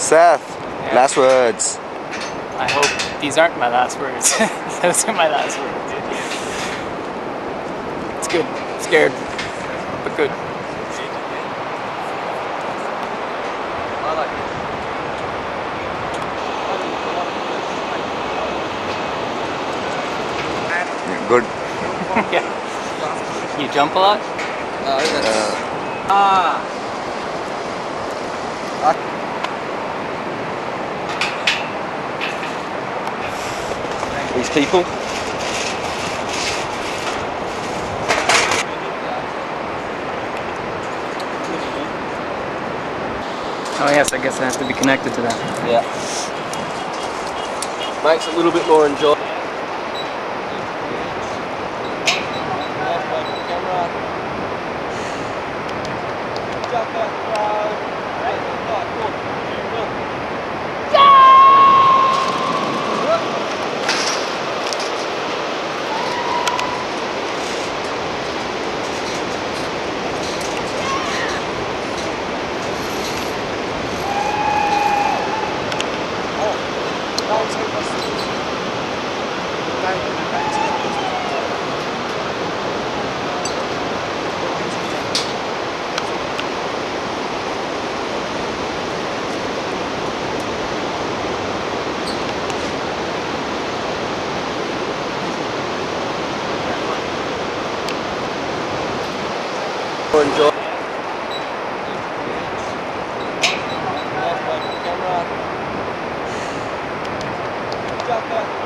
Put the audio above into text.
Seth, last words. I hope these aren't my last words. Those are my last words. It's good. Scared, but good. Good. Yeah. You jump a lot? These people. Oh yes, I guess it has to be connected to that. Yeah. Makes it a little bit more enjoyable. Enjoy. Camera.